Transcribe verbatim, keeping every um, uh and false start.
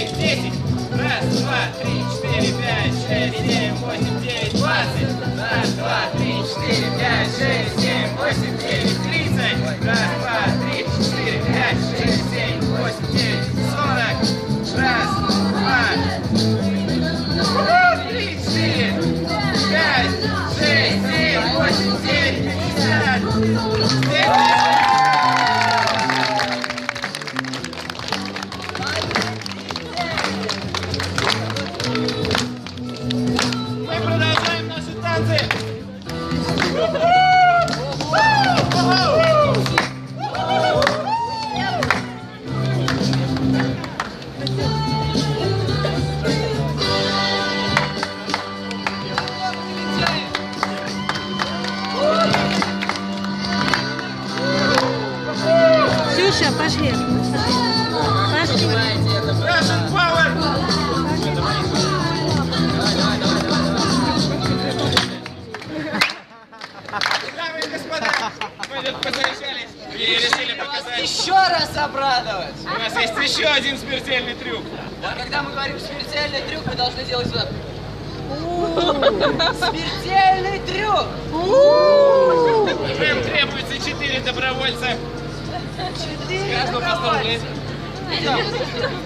девять, десять. Раз, два, три, четыре, пять, шесть, семь, восемь, девять, двадцать. Раз, два, три, четыре, пять, шесть, семь, восемь, девять, тридцать. Раз, два, три, четыре, пять, шесть, семь, восемь, девять, сорок. Раз, два, три, четыре, пять, шесть, семь, восемь, девять, пятьдесят. Мы продолжаем наши танцы. Ксюша, пошли. Пошли. Russian power. Дамы и господа, мы тут посовещались и решили показать. Еще раз обрадовать. У нас есть еще один смертельный трюк. Вот когда мы говорим смертельный трюк, мы должны делать вот. Смертельный трюк. Нам требуется четыре добровольца. Четыре Каждого добровольца. поставления. Идем.